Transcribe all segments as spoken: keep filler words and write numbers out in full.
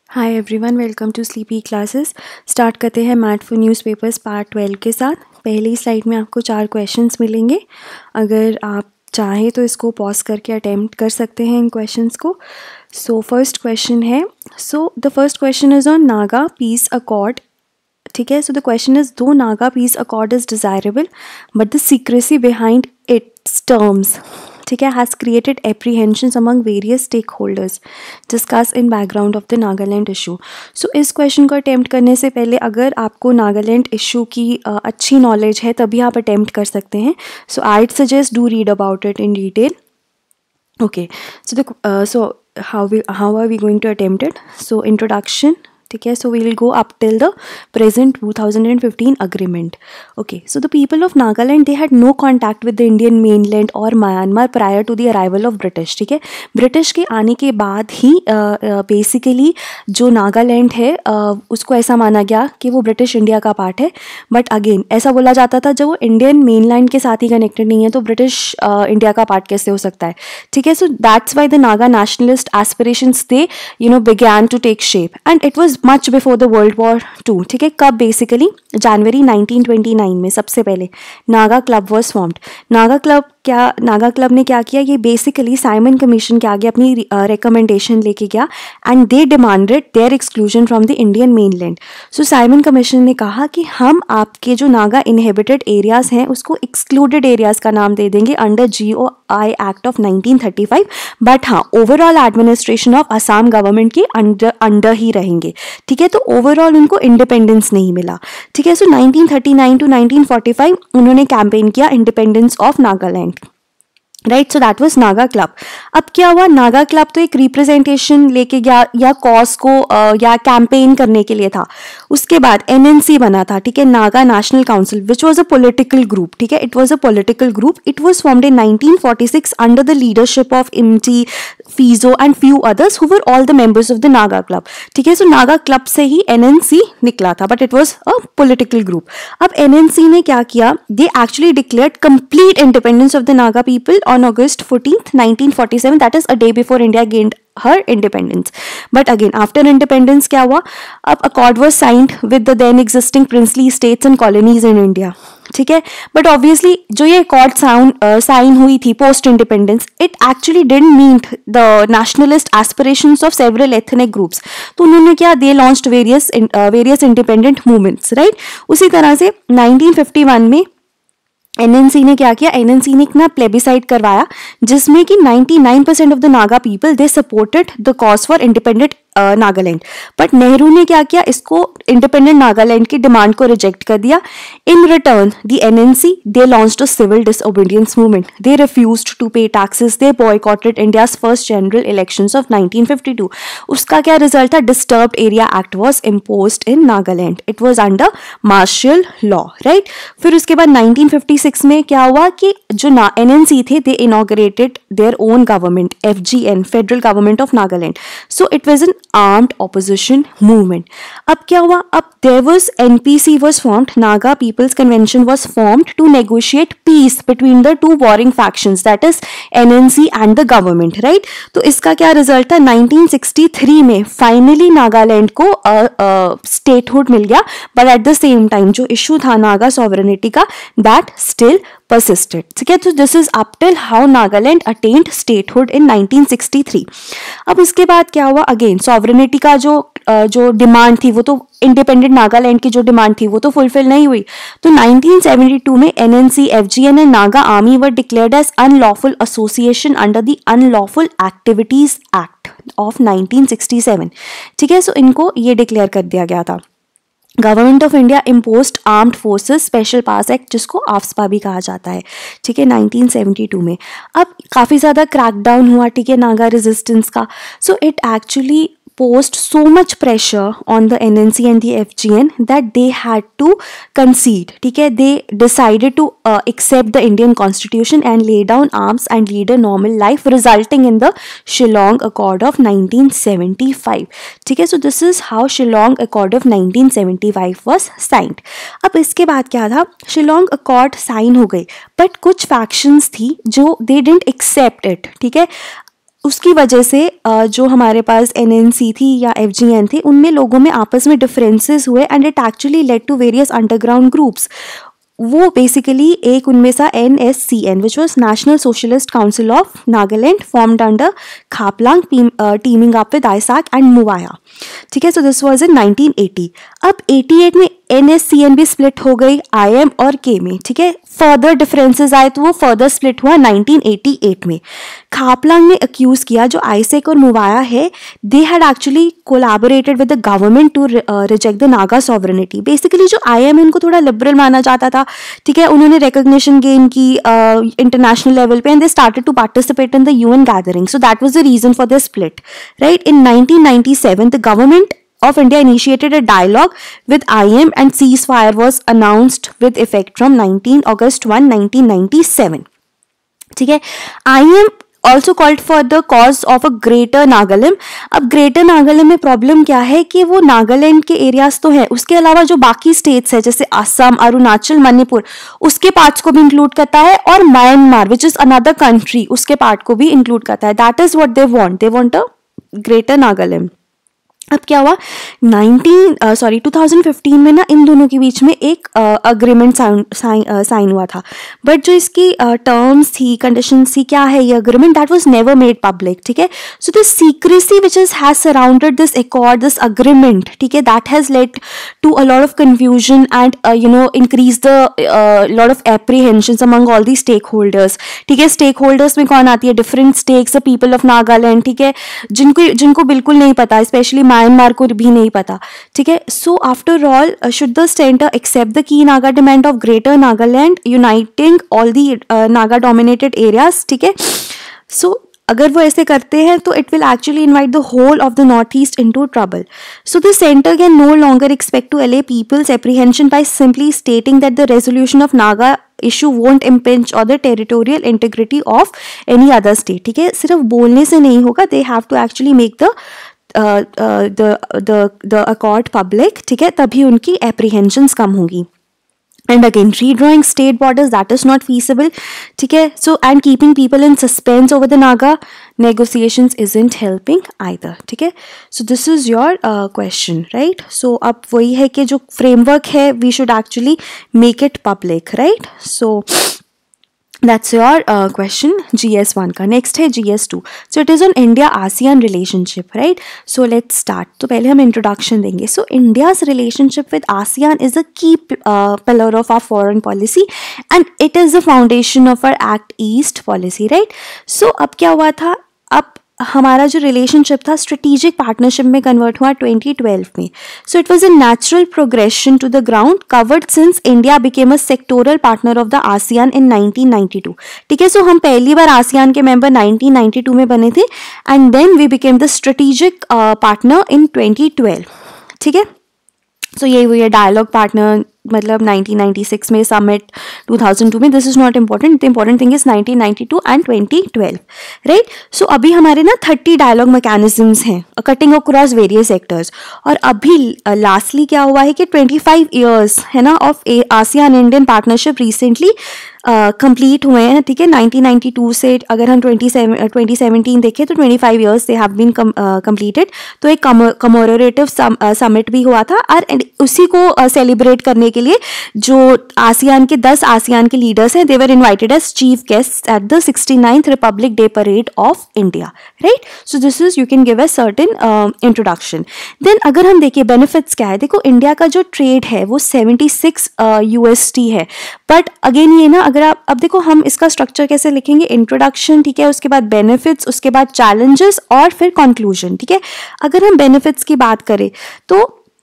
Hi everyone, welcome to sleepy classes. Start करते हैं math for newspapers part twelve के साथ। पहली स्लाइड में आपको चार क्वेश्चंस मिलेंगे। अगर आप चाहें तो इसको पॉज करके अटेम्प्ट कर सकते हैं इन क्वेश्चंस को। सो फर्स्ट क्वेश्चन है, so the first question is on Naga peace accord. ठीक है, so the question is though Naga peace accord is desirable but the secrecy behind its terms, ठीक है, has created apprehensions among various stake holders, discuss in background of the Nagaland issue. So इस question को attempt करने से पहले अगर आपको Nagaland issue की uh, अच्छी नॉलेज है तभी आप अटैम्प्ट कर सकते हैं। सो I suggest do read about it in detail. Okay, so the so how we how are we going to attempt it. So introduction, ठीक है, so we will go up till the present two thousand fifteen agreement. Okay, so the people of Nagaland, they had no contact with the Indian mainland or Myanmar prior to the arrival of British. ठीक है, British के आने के बाद ही basically uh, uh, जो नागालैंड है uh, उसको ऐसा माना गया कि वो ब्रिटिश इंडिया का पार्ट है। बट अगेन ऐसा बोला जाता था जब वो इंडियन मेनलैंड के साथ ही कनेक्टेड नहीं है तो ब्रिटिश इंडिया uh, का पार्ट कैसे हो सकता है। ठीक है, so that's why the Naga nationalist aspirations they you know began to take shape and it was much before the world war two. ठीक है, कब बेसिकली जनवरी नाइनटीन ट्वेंटी नाइन में सबसे पहले Naga club was formed. Naga club क्या नागा क्लब ने क्या किया, ये बेसिकली साइमन कमीशन के आगे अपनी रिकमेंडेशन uh, लेके गया and they demanded their exclusion from the Indian mainland. So Simon commission ने कहा कि हम आपके जो नागा इनहेबिटेड एरियाज हैं उसको एक्सक्लूडेड एरियाज का नाम दे देंगे under G O I act of nineteen thirty five, but हाँ overall administration of Assam government के अंडर अंडर ही रहेंगे। ठीक है, तो ओवरऑल उनको इंडिपेंडेंस नहीं मिला। ठीक है, so nineteen thirty nine to nineteen forty five उन्होंने कैंपेन किया independence of Nagaland, right. So that was Naga club. अब क्या हुआ, नागा क्लब तो एक रिप्रेजेंटेशन लेके गया या कॉज को uh, या कैंपेन करने के लिए था। उसके बाद एनएनसी बना था, ठीक है, Naga national council, which was a political group. ठीक है, it was a political group. It was formed in nineteen forty six under the leadership of Imti Phizo and few others who were all the members of the Naga club. ठीक है, सो Naga club से ही NNC निकला था, but it was a political group. अब NNC ने क्या किया, they actually declared complete independence of the Naga people on August fourteenth nineteen forty-seven, that is a day before India gained her independence. But again after independence क्या हुआ, अब accord was signed with the then existing princely states and colonies in India. ठीक है, but obviously जो ये accord sign हुई थी post independence, it actually didn't mean the nationalist aspirations of several ethnic groups. तो उन्होंने क्या, they launched various various independent movements, right. उसी तरह से नाइनटीन फिफ्टी वन में एनएनसी ने क्या किया, एनएनसी ने ना प्लेबिसाइड करवाया जिसमें कि निन्यानवे percent of the Naga people they supported the cause for independent Nagaland. But Nehru ने क्या किया, इसको इंडिपेंडेंट नागालैंड की डिमांड को रिजेक्ट कर दिया। In return the NNC they launched a civil disobedience movement, they refused to pay taxes, they boycotted India's first general elections of nineteen fifty two. उसका क्या रिजल्ट था, disturbed area act was imposed in Nagaland, it was under martial law, right. फिर उसके बाद nineteen fifty six में क्या हुआ कि जो ना एनएनसी थे they inaugurated their own government, FGN, federal government of Nagaland. So it was an armed opposition movement. अब क्या हुआ, अब there was N P C was formed, Naga People's Convention was formed to negotiate peace between the two warring factions, that is N N C and the government, right? तो इसका क्या result था, nineteen sixty three में finally Nagaland को statehood मिल गया, but at the same time जो issue था नागा सॉवरेनिटी का, दैट स्टिल persisted. ठीक है, तो this is up till how Nagaland attained statehood in nineteen sixty three. अब इसके बाद क्या हुआ, अगेन सॉवरेनिटी का जो जो डिमांड थी वो तो इंडिपेंडेंट नागालैंड की जो डिमांड थी वो तो फुलफिल नहीं हुई। तो नाइनटीन सेवेंटी टू में NNC, FGN and Naga army were declared as unlawful association under the unlawful activities act of nineteen sixty seven. ठीक है, सो इनको ये डिक्लेयर कर दिया गया था। Government of India imposed armed forces special powers act, जिसको आफ्सपा भी कहा जाता है, ठीक है, नाइनटीन सेवेंटी टू में। अब काफ़ी ज़्यादा क्रैकडाउन हुआ, ठीक है, नागा रेजिस्टेंस का। So it actually posed so much pressure on the N N C and the F G N that they had to concede. ठीक है, they decided to uh, accept the Indian Constitution and lay down arms and lead a normal life, resulting in the Shillong Accord of nineteen seventy-five. ठीक है, so this is how Shillong Accord of nineteen seventy-five was signed. अब इसके बाद क्या था, Shillong Accord sign हो गई, but कुछ factions थी जो they didn't accept it. ठीक है, उसकी वजह से जो हमारे पास एन एन सी थी या एफ जी एन थे, उनमें लोगों में आपस में डिफरेंसेस हुए and it actually led to various underground groups. वो बेसिकली एक उनमें सा N S C N which was national socialist council of Nagaland, formed under Khaplang, teaming up with Isak and Muivah. ठीक है, so this was in nineteen eighty. अब अठासी में N S C N भी स्प्लिट हो गई आई एम और के में। ठीक है, फर्दर डिफरेंसेस आए तो वो फर्दर स्प्लिट हुआ नाइनटीन एटी एट में। खापलांग ने अक्यूज किया जो आइसैक और मुवाया है, they had actually collaborated with the government to reject the Naga sovereignty. Basically जो आई एम इनको थोड़ा लिबरल माना जाता था, ठीक है, उन्होंने रिकॉग्निशन गेन की इंटरनेशनल लेवल पे and they started to participate in the UN gathering, so that was the reason for the split, right. In nineteen ninety seven the government of India initiated a dialogue with I M and ceasefire was announced with effect from nineteenth of August nineteen ninety-seven. ठीक है, I M also called for the cause of a greater Nagaland. अब greater Nagaland में problem क्या है कि वो नागालैंड के areas तो है, उसके अलावा जो बाकी स्टेट्स है जैसे असम, अरुणाचल, मणिपुर, उसके पार्ट्स को भी इंक्लूड करता है, और Myanmar which is another country, उसके पार्ट को भी इंक्लूड करता है। That is what they want, they want a greater Nagaland. अब क्या हुआ, nineteen sorry two thousand fifteen में ना इन दोनों के बीच में एक अग्रीमेंट साइन हुआ था, बट जो इसकी टर्म्स uh, थी, कंडीशंस थी, क्या है ये agreement, that was never made public. ठीक है, so the secrecy which is has surrounded this accord, this agreement, ठीक है, that has led to a lot of confusion and you know increase the lot of apprehensions among all the stake holders. ठीक है, stake holders में कौन आती है, different stakes, the people of Nagaland, ठीक है, जिनको जिनको बिल्कुल नहीं पता, स्पेशली म्यांमार को भी नहीं पता। ठीक है, so after all should the centre accept the key Naga demand of greater Nagaland uniting all the Naga dominated areas. ठीक है, सो अगर वो ऐसे करते हैं तो it will actually invite the whole of the north east into trouble. So the centre can no longer expect to allay people's apprehension by simply stating that the resolution of Naga issue won't impinge on the territorial integrity of any other state। ठीक है, सिर्फ बोलने से नहीं होगा, they have to actually make the Uh, uh, the the the accord public। ठीक है, तभी उनकी apprehensions कम होगी। And again, redrawing state borders, that is not feasible। ठीक है, so and keeping people in suspense over the Naga negotiations isn't helping either। ठीक है, so this is your uh, question, right? So अब वही है कि जो framework है, we should actually make it public, right? So that's your uh, question G S one का। next है G S two, so it is on India ASEAN relationship, right? so let's start। तो पहले हम introduction देंगे। so India's relationship with ASEAN is a key uh, pillar of our foreign policy and it is the foundation of our Act East policy, right? so अब क्या हुआ था, अब हमारा जो रिलेशनशिप था स्ट्रेटेजिक पार्टनरशिप में कन्वर्ट हुआ ट्वेंटी ट्वेल्व में। So it was a natural progression to the ground covered since India became a sectoral partner of the ASEAN in nineteen ninety two. ठीक है, सो हम पहली बार आसियान के मेंबर नाइनटीन नाइंटी टू में बने थे and then we became the strategic partner in twenty twelve. ठीक है, सो यही हुई है डायलॉग पार्टनर, मतलब नाइनटीन नाइंटी सिक्स में, समिट टू थाउजेंड टू में। This is not important, the important thing is nineteen ninety two and twenty twelve, right? So अभी हमारे ना थर्टी डायलॉग मैकेनिज्म्स हैं कटिंग अक्रॉस वेरियस सेक्टर्स, और अभी lastly uh, क्या हुआ है कि ट्वेंटी फाइव ईयर्स है ना of ASEAN Indian partnership recently complete uh, हुए हैं। ठीक है, नाइनटीन नाइंटी टू से अगर हम ट्वेंटी सेवनटीन देखें तो twenty five years they have been completed. तो एक कमोरेटिव समिट भी हुआ था और उसी को सेलिब्रेट uh, करने के लिए जो आसियान के दस आसियान के लीडर्स हैं, they were invited as chief guests at the sixty ninth republic day parade of India, right? So this is, you can give a certain introduction. Then अगर हम देखिए बेनिफिट्स क्या है, देखो इंडिया का जो ट्रेड है वो सेवेंटी सिक्स यूएसटी है, बट अगेन ये ना अगर आप अब देखो हम इसका स्ट्रक्चर कैसे लिखेंगे, इंट्रोडक्शन, ठीक है, उसके बाद बेनिफिट्स, उसके बाद चैलेंजेस और फिर कंक्लूजन। ठीक है, अगर हम बेनिफिट्स की बात करें तो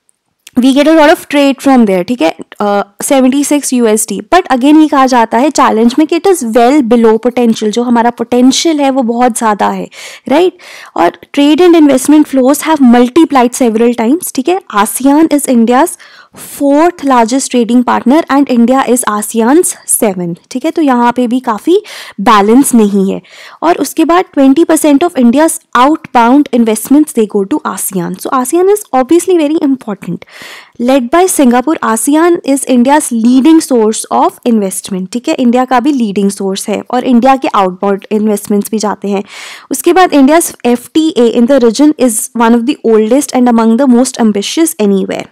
we get a lot of trade from there, ठीक है, seventy six USD, but again ये कहा जाता है चैलेंज में कि it is well below potential, जो हमारा पोटेंशियल है वो बहुत ज़्यादा है, राइट right? और trade and investment flows have multiplied several times. ठीक है, ASEAN is India's fourth largest trading partner and India is ASEAN's seven. ठीक है, तो यहाँ पे भी काफ़ी बैलेंस नहीं है। और उसके बाद twenty percent of India's outbound investments they go to ASEAN, so ASEAN is obviously very important. Led by Singapore, ASEAN is India's leading source of investment, ठीक है, इंडिया का भी लीडिंग सोर्स है और इंडिया के आउटबाउंड इन्वेस्टमेंट्स भी जाते हैं। उसके बाद India's F T A in the region is one of the oldest and among the most ambitious anywhere.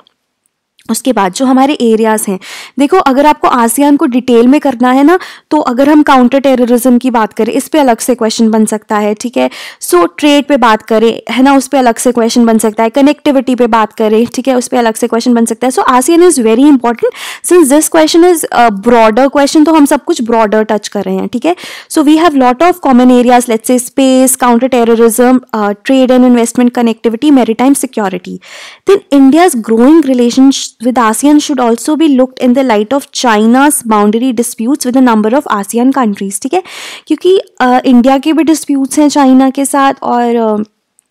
उसके बाद जो हमारे एरियाज़ हैं, देखो अगर आपको आसियान को डिटेल में करना है ना, तो अगर हम काउंटर टेररिज्म की बात करें, इस पे अलग से क्वेश्चन बन सकता है, ठीक है। सो ट्रेड पे बात करें, है ना, उस पे अलग से क्वेश्चन बन सकता है। कनेक्टिविटी पे बात करें, ठीक है, उस पे अलग से क्वेश्चन बन सकता है। So ASEAN is very important since this question is broader question, तो हम सब कुछ ब्रॉडर टच कर रहे हैं, ठीक है। So we have lot of common areas, let's say space, counter terrorism, trade and investment, connectivity, maritime security. Then India's growing relationship with ASEAN should also be looked in the light of China's boundary disputes with a number of ASEAN countries, ठीक है, क्योंकि India uh, के भी disputes हैं China के साथ और uh,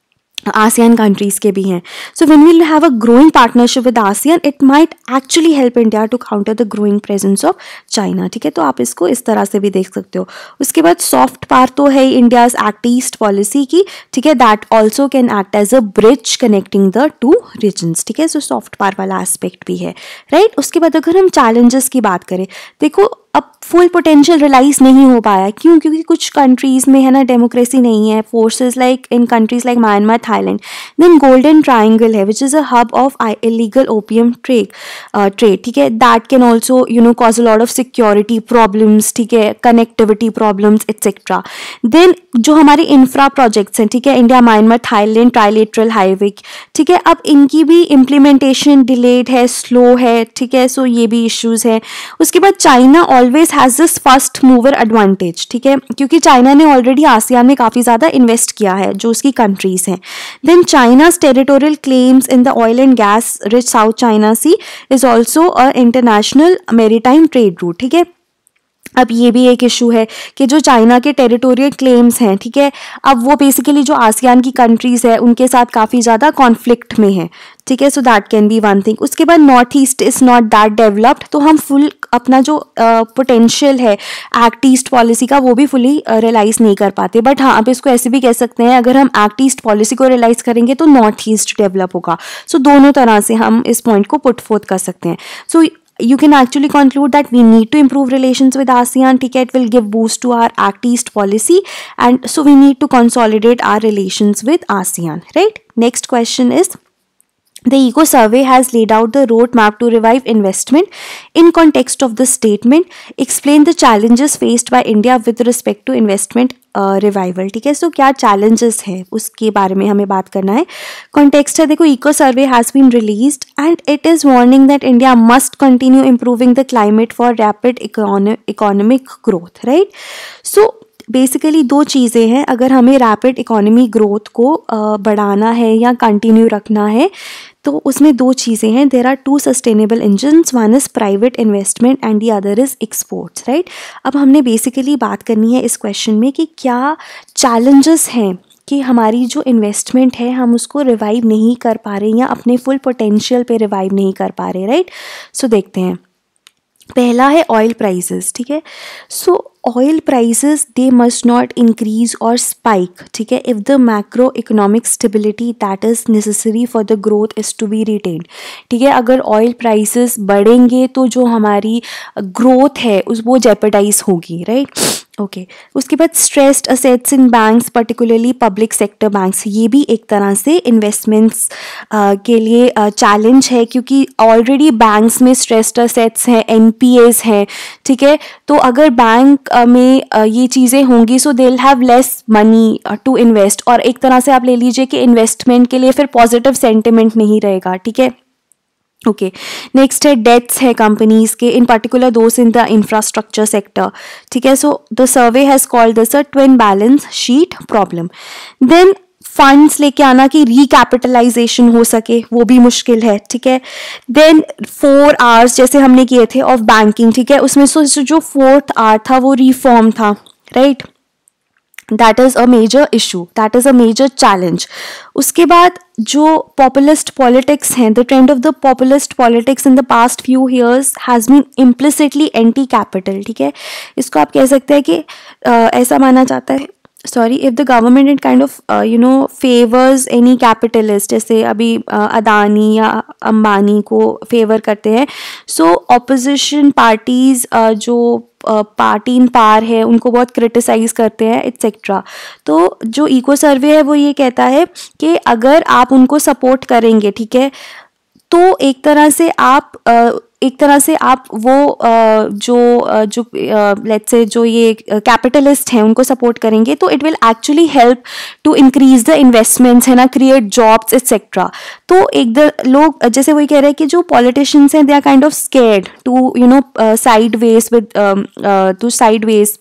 ASEAN countries के भी हैं। So when we have a growing partnership with ASEAN, it might actually help India to counter the growing presence of China, ठीक है। तो आप इसको इस तरह से भी देख सकते हो। उसके बाद सॉफ्ट पावर तो है इंडियाज एक्ट ईस्ट पॉलिसी की, ठीक है, that also can act as a bridge connecting the two regions, ठीक है। सो सॉफ्ट पावर वाला एस्पेक्ट भी है, राइट। उसके बाद अगर हम चैलेंजेस की बात करें, देखो अब फुल पोटेंशियल रियलाइज नहीं हो पाया, क्यों? क्योंकि कुछ कंट्रीज़ में है ना डेमोक्रेसी नहीं है, forces like in countries like Myanmar, Thailand. Then golden triangle है which is a hub of illegal opium trade trade ठीक है, that can also you know cause a lot of security problems, ठीक है, connectivity problems etcetera. Then जो हमारे infra projects हैं, ठीक है, India Myanmar Thailand trilateral highway, ठीक है, अब इनकी भी इम्प्लीमेंटेशन डिलेड है, स्लो है, ठीक है। सो ये भी इश्यूज़ है। उसके बाद China always has this first mover advantage, ठीक है, क्योंकि चाइना ने ऑलरेडी आसियान में काफ़ी ज़्यादा इन्वेस्ट किया है, जो उसकी कंट्रीज़ हैं। Then China's territorial claims in the oil and gas rich south China sea is also a international maritime trade route, ठीक है। अब ये भी एक इशू है कि जो चाइना के टेरिटोरियल क्लेम्स हैं, ठीक है, अब वो बेसिकली जो आसियान की कंट्रीज़ है उनके साथ काफ़ी ज़्यादा कॉन्फ्लिक्ट में है, ठीक है। So that can be one thing. उसके बाद north east is not that developed, तो हम फुल अपना जो पोटेंशियल uh, है एक्ट ईस्ट पॉलिसी का वो भी फुली रियलाइज़ uh, नहीं कर पाते। बट हाँ, अब इसको ऐसे भी कह सकते हैं, अगर हम एक्ट ईस्ट पॉलिसी को रियलाइज़ करेंगे तो नॉर्थ ईस्ट डेवलप होगा। सो so, दोनों तरह से हम इस पॉइंट को पुट फोर्थ कर सकते हैं। सो so, you can actually conclude that we need to improve relations with ASEAN, ठीक है, it will give boost to our Act East policy, and so we need to consolidate our relations with ASEAN, right? Next question is, the eco survey has laid out the roadmap to revive investment. In context of the statement, explain the challenges faced by India with respect to investment revival, ठीक है। सो क्या challenges है उसके बारे में हमें बात करना है। कॉन्टेक्स्ट है, देखो, eco survey has been released and it is warning that India must continue improving the climate for rapid economic growth, right. So basically दो चीज़ें हैं, अगर हमें रैपिड इकोनॉमी ग्रोथ को बढ़ाना है या कंटिन्यू रखना है तो उसमें दो चीज़ें हैं। There are two sustainable engines, one is private investment and the other is exports, right. अब हमने बेसिकली बात करनी है इस क्वेश्चन में कि क्या चैलेंजेस हैं कि हमारी जो इन्वेस्टमेंट है हम उसको रिवाइव नहीं कर पा रहे या अपने फुल पोटेंशियल पे रिवाइव नहीं कर पा रहे, राइट। सो देखते हैं, पहला है ऑयल प्राइसेस, ठीक है। So oil prices they must not increase और स्पाइक, ठीक है, if the macro economic stability that is necessary for the growth is to be retained, ठीक है। अगर ऑयल प्राइसेस बढ़ेंगे तो जो हमारी ग्रोथ है उस वो जेपरडाइज होगी, राइट। Okay okay. उसके बाद stressed assets in banks, particularly public sector banks, ये भी एक तरह से इन्वेस्टमेंट्स uh, के लिए चैलेंज uh, है, क्योंकि ऑलरेडी बैंक्स में स्ट्रेस्ड असेट्स हैं, एनपीएस हैं, ठीक है। तो अगर बैंक uh, में uh, ये चीज़ें होंगी so they will have less money to invest, और एक तरह से आप ले लीजिए कि इन्वेस्टमेंट के लिए फिर पॉजिटिव सेंटिमेंट नहीं रहेगा, ठीक है। ओके, नेक्स्ट है डेट्स है कंपनीज के, in particular those in the infrastructure sector, ठीक है। So the survey has called this a twin balance sheet problem. Then funds लेके आना कि रिकैपिटलाइजेशन हो सके वो भी मुश्किल है, ठीक है। देन फोर आवर्स जैसे हमने किए थे ऑफ बैंकिंग, ठीक है, उसमें से जो फोर्थ आवर था वो रिफॉर्म था, right. That is a major issue, that is a major challenge. उसके बाद जो पॉपुलिस्ट पॉलिटिक्स हैं, the trend of the populist politics in the past few years has been implicitly anti capital, ठीक है। इसको आप कह सकते हैं कि uh, ऐसा माना जाता है sorry if the government it kind of you know favours any capitalist, जैसे अभी uh, अदानी या अंबानी को फेवर करते हैं, सो ऑपोजिशन पार्टीज जो पार्टी इन पार है उनको बहुत क्रिटिसाइज करते हैं एट्सेट्रा। तो जो इको सर्वे है वो ये कहता है कि अगर आप उनको सपोर्ट करेंगे, ठीक है, तो एक तरह से आप uh, एक तरह से आप वो जो जो लेट्स से जो ये कैपिटलिस्ट हैं उनको सपोर्ट करेंगे, तो it will actually help to increase the investments, है ना, क्रिएट जॉब्स एट्सेट्रा। तो एक द लोग जैसे वही कह रहे हैं कि जो पॉलिटिशियंस हैं they are kind of scared to you know sideways with to sideways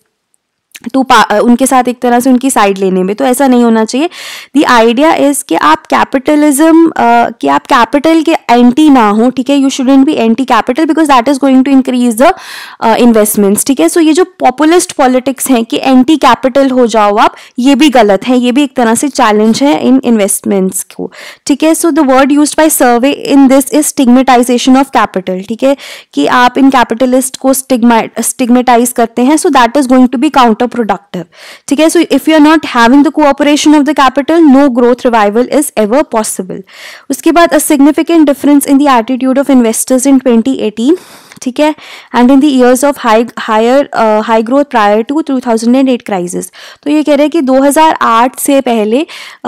to उनके साथ एक तरह से उनकी साइड लेने में, तो ऐसा नहीं होना चाहिए। द आइडिया इज कि आप कैपिटलिज्म uh, कि आप कैपिटल के एंटी ना हो, ठीक है, you shouldn't be anti capital because that is going to increase the investments, ठीक है। सो ये जो पॉपुलिस्ट पॉलिटिक्स हैं कि एंटी कैपिटल हो जाओ आप, ये भी गलत है, ये भी एक तरह से चैलेंज है इन इन्वेस्टमेंट्स को, ठीक है। So the word used by survey in this is stigmatisation of capital, ठीक है, कि आप इन कैपिटलिस्ट को स्टिग्मेटाइज करते हैं, so that is going to be counter productive, ठीक है। So if you are not having the cooperation of the capital, no growth revival is ever possible. उसके बाद a significant difference in the attitude of investors in twenty eighteen, ठीक है, and in the years of high higher high growth prior to two thousand eight crisis. तो ये कह रहे हैं कि दो हज़ार आठ से पहले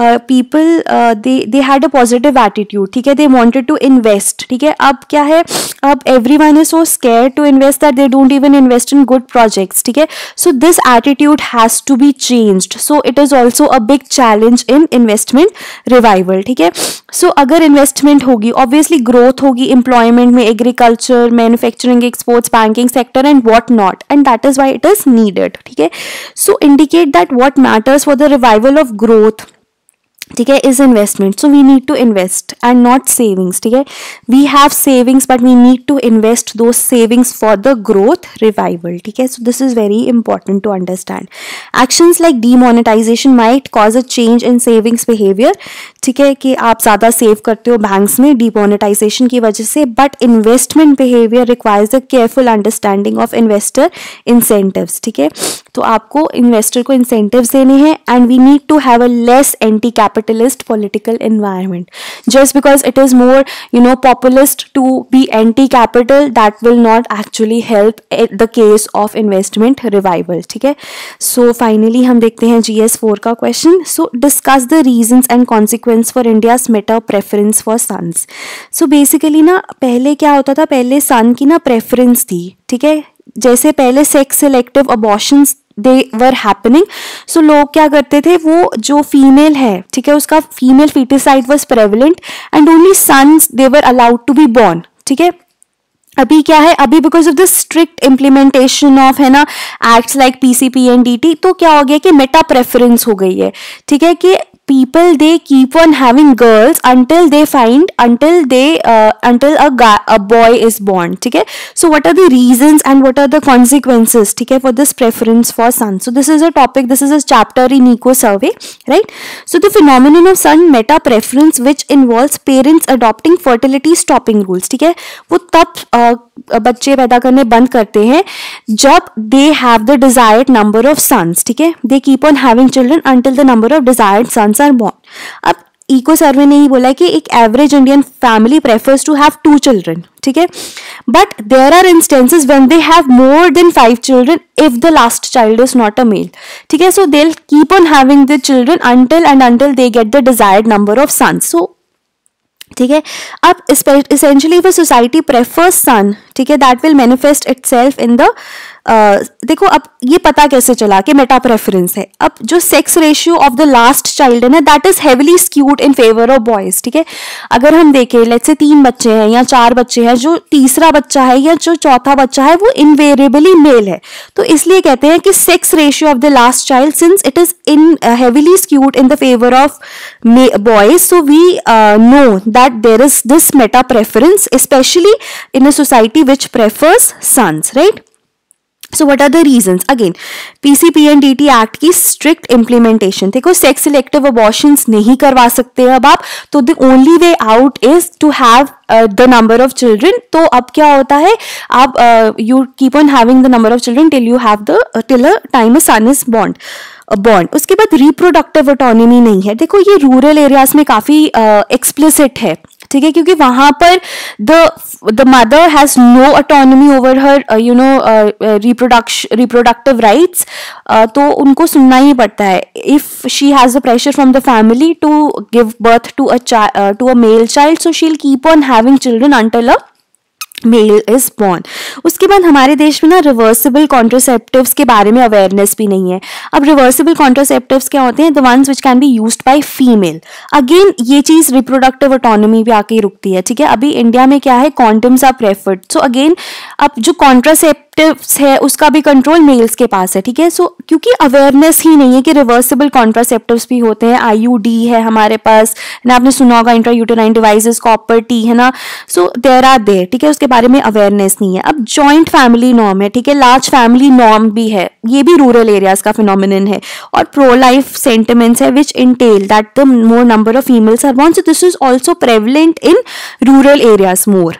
people they they had a positive attitude, ठीक है, दे वांटेड टू इन्वेस्ट, ठीक है। अब क्या है, अब everyone is so scared to invest that they don't even invest in good projects, ठीक है। So this attitude has to be changed, so it is also a big challenge in investment revival, ठीक है। So अगर investment होगी, obviously growth होगी employment में, agriculture, manufacturing, exports, banking sector and what not, and that is why it is needed, ठीक है। So indicate that what matters for the revival of growth, ठीक है, is investment. So we need to invest and not savings, ठीक है। We have savings but we need to invest those savings for the growth revival, ठीक है। So this is very important to understand. Actions like demonetisation might cause a change in savings behaviour, ठीक है, कि आप ज़्यादा save करते हो banks में डीमोनेटाइजेशन की वजह से, but investment behaviour requires a careful understanding of investor incentives, ठीक है। तो आपको इन्वेस्टर को इंसेंटिव्स देने हैं, and we need to have a less anti capitalist political environment. Just because it is more, you know, populist to be anti-capital, that will not actually help the case of investment revival, ठीक है। So finally हम देखते हैं G S four का question. So discuss the reasons and consequence for India's meta preference for sons. So basically ना पहले क्या होता था, पहले son की ना preference थी, ठीक है। जैसे पहले sex selective abortions they were happening, so लोग क्या करते थे, वो जो फीमेल है, ठीक है, उसका female foeticide was prevalent and only sons they were allowed to be born, ठीक है। अभी क्या है, अभी because of the strict implementation of, है ना, acts like P C P N D T, तो क्या हो गया कि मेटा प्रेफरेंस हो गई है, ठीक है, कि people they keep on having girls until they find until they uh, until a guy a boy is born, ठीक है। So what are the reasons and what are the consequences, ठीक है, for this preference for son? So this is a topic, this is a chapter in eco survey, right? So the phenomenon of son meta preference which involves parents adopting fertility stopping rules, ठीक है, वो तब uh, बच्चे पैदा करने बंद करते हैं जब they have the desired number of sons, ठीक है, they keep on having children until the number of desired sons are born. अब इको सर्वे ने ही बोला कि एक average Indian family prefers to have two children, ठीक है, but there are instances when they have more than five children if the last child is not a male, ठीक है। So they will keep on having the children until and until they get the desired number of sons, so ठीक है। अब essentially if a society prefers son, ठीक है, that will manifest itself in the uh, देखो अब ये पता कैसे चला कि मेटा प्रेफरेंस है। अब जो sex ratio of the last child है ना, that is heavily skewed in favour of boys, ठीक है। अगर हम देखें, लेट्स से तीन बच्चे हैं या चार बच्चे हैं, जो तीसरा बच्चा है या जो चौथा बच्चा है वो इनवेरिएबली मेल है, तो इसलिए कहते हैं कि sex ratio of the last child since it is in heavily skewed in the favour of boys, so we know that there is this meta preference especially in a society which prefers sons, right? So what are the reasons? Again, P C P N D T Act की strict implementation, देखो sex selective abortions नहीं करवा सकते अब आप, तो the only way out is to have uh, the number of children. तो अब क्या होता है, आप uh, you keep on having the number of children till you have the uh, till a time a son is born. Born. उसके बाद reproductive autonomy नहीं है। देखो ये रूरल एरियाज में काफ़ी एक्सप्लिसिट है, ठीक है, क्योंकि वहाँ पर the the mother has no autonomy over her you know reproduction reproductive rights, तो उनको सुनना ही पड़ता है। If she has the pressure from the family to give birth to a to a male child, so she will keep on having children until a male is born. उसके बाद हमारे देश में ना रिवर्सिबल कॉन्ट्रासेप्टिव्स के बारे में awareness भी नहीं है। अब रिवर्सिबल कॉन्ट्रासेप्टिव्स क्या होते हैं? The ones which can be used by female. Again ये चीज़ रिप्रोडक्टिव ऑटोनॉमी पे आके ही रुकती है, ठीक है। अभी इंडिया में क्या है, condoms are preferred, so again अब जो कॉन्ट्रासेप्टिव्स है उसका भी कंट्रोल मेल्स के पास है, ठीक है। सो क्योंकि अवेयरनेस ही नहीं है कि रिवर्सिबल कॉन्ट्रासेप्टिव्स भी होते हैं, आई यू डी है हमारे पास ना, आपने सुना होगा इंट्रायूटेराइन डिवाइसेस, कॉपर टी है ना, सो देयर आर देयर, ठीक है। उसके बारे में अवेयरनेस नहीं है। अब जॉइंट फैमिली नॉर्म है, ठीक है, लार्ज फैमिली नॉर्म भी है, ये भी रूरल एरियाज का फिनोमिनन है। और प्रो लाइफ सेंटिमेंट्स है which entail that the more number of females are born, so this is also prevalent in rural areas more.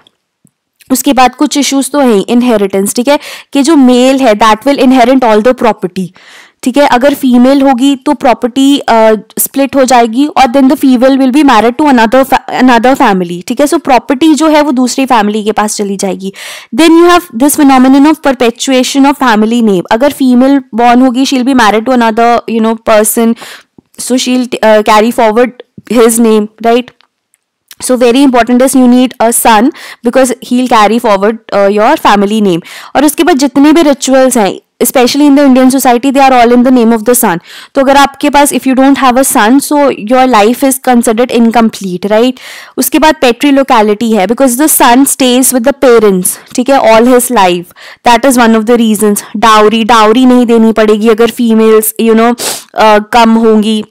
उसके बाद कुछ इश्यूज तो है इनहेरिटेंस, ठीक है, कि जो मेल है that will inherit all the property, ठीक है। अगर फीमेल होगी तो प्रॉपर्टी स्प्लिट हो जाएगी और then the female will be married to another another family, ठीक है। सो प्रॉपर्टी जो है वो दूसरी फैमिली के पास चली जाएगी। Then you have this phenomenon of perpetuation of family name. अगर फीमेल बॉर्न होगी she will be married to another you know person, so she will carry forward his name, right. So very important is you need a son because he'll carry forward uh, your family name. और उसके बाद जितने भी rituals हैं especially in the Indian society they are all in the name of the son. तो अगर आपके पास if you don't have a son so your life is considered incomplete, right? उसके बाद patriarchality है because the son stays with the parents, ठीक है, all his life. That is one of the reasons. Dowry dowry नहीं देनी पड़ेगी अगर females you know uh, कम होंगी,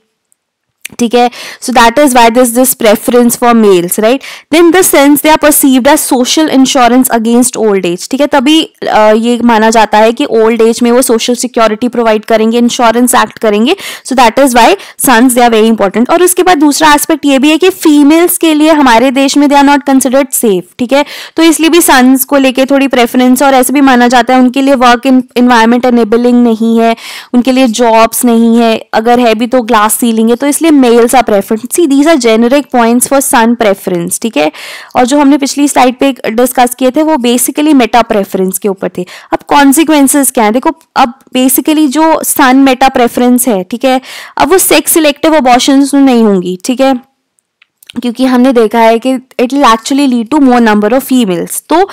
ठीक है। So that is why this this preference for males, right. Then the sons they are perceived as social insurance against old age, ठीक है, तभी uh, ये माना जाता है कि ओल्ड एज में वो सोशल सिक्योरिटी प्रोवाइड करेंगे, इंश्योरेंस एक्ट करेंगे, so that is why sons they are very important. और उसके बाद दूसरा एस्पेक्ट ये भी है कि फीमेल्स के लिए हमारे देश में they are not considered safe, ठीक है, तो इसलिए भी सन्स को लेके थोड़ी प्रेफरेंस, और ऐसे भी माना जाता है उनके लिए वर्क इन्वायरमेंट एनेबलिंग नहीं है, उनके लिए जॉब्स नहीं है, अगर है भी तो ग्लास सीलिंग है, तो इसलिए males are preferred. See these are generic points for son preference, ठीक है। और जो हमने पिछली स्लाइड पे डिस्कस किए थे वो बेसिकली मेटा प्रेफरेंस के ऊपर थे। अब कॉन्सिक्वेंसेस क्या है, देखो अब बेसिकली जो सन मेटा प्रेफरेंस है, ठीक है, अब वो सेक्स सिलेक्टिव अबॉर्शंस नहीं होंगी, ठीक है, क्योंकि हमने देखा है कि it will actually lead to more number of females. तो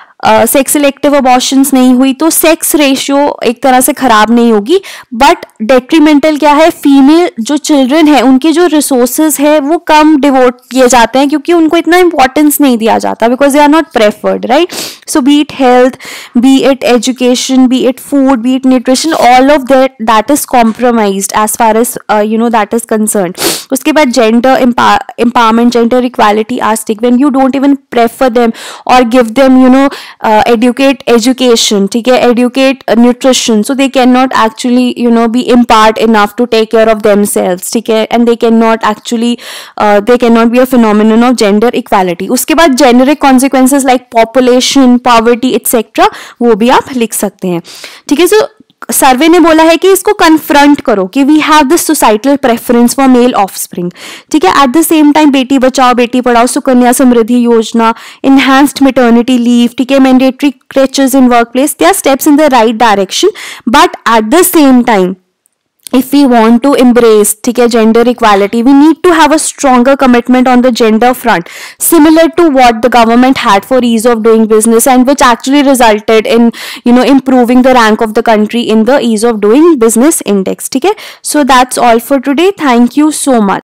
सेक्स सिलेक्टिव अबॉर्शंस नहीं हुई तो सेक्स रेशियो एक तरह से खराब नहीं होगी, बट डेट्रीमेंटल क्या है, फीमेल जो चिल्ड्रन है उनके जो रिसोर्सेज है वो कम डिवोट किए जाते हैं क्योंकि उनको इतना इंपॉर्टेंस नहीं दिया जाता because they are not preferred, right. So be it health, be it education, be it food, be it nutrition, all of that that is compromised as far as you know that is concern. उसके बाद gender empowerment, gender equality आस्टिक, when you don't even prefer them और give them you know educate education, ठीक है, educate nutrition, so they can not actually you know be impart enough to take care of themselves, ठीक है, and they can not actually they can not be a phenomenon of gender equality. उसके बाद generic consequences like population, poverty etcetera, वो भी आप लिख सकते हैं, ठीक है। सो सर्वे ने बोला है कि इसको कन्फ्रंट करो कि we have this societal preference for male offspring, ठीक है। Eight the same time Beti Bachao Beti Padhao, Sukanya Samriddhi योजना, इनहैंस्ड मैटरनिटी लीव, ठीक है, mandatory creches in work place, they are steps in the right direction, but at the same time if we want to embrace, ठीक है, gender equality, we need to have a stronger commitment on the gender front, similar to what the government had for ease of doing business and which actually resulted in you know improving the rank of the country in the ease of doing business index, ठीक है। So that's all for today. Thank you so much.